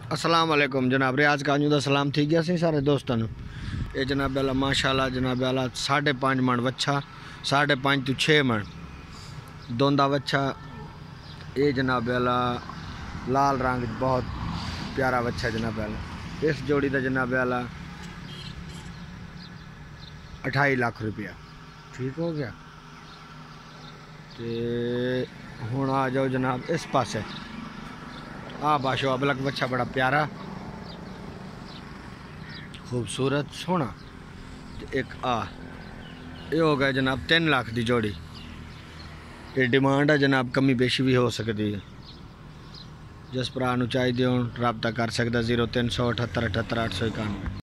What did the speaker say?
अस्सलाम वालेकुम जनाब, रियाज काजू का सलाम थी गया सी सारे दोस्तों। ये जनाब अला माशाल्लाह जनाब अला 5.5 मन वच्छा, 5.5 to 6 मन दोंदा वच्छा। ये जनाब अला लाल रंग बहुत प्यारा वच्छा जनाब अला। इस जोड़ी का जनाब अला 28 लाख रुपया ठीक हो गया। तो हुण आ जाओ जनाब इस पासे। आ बाशो अबलक बच्चा बड़ा प्यारा खूबसूरत सोना। एक ये हो गया जनाब 3 लाख की जोड़ी। ये डिमांड है जनाब, कमी बेशी भी हो सकती है। जिस भरा चाहिए हो रबता कर सकता 0378 78 891।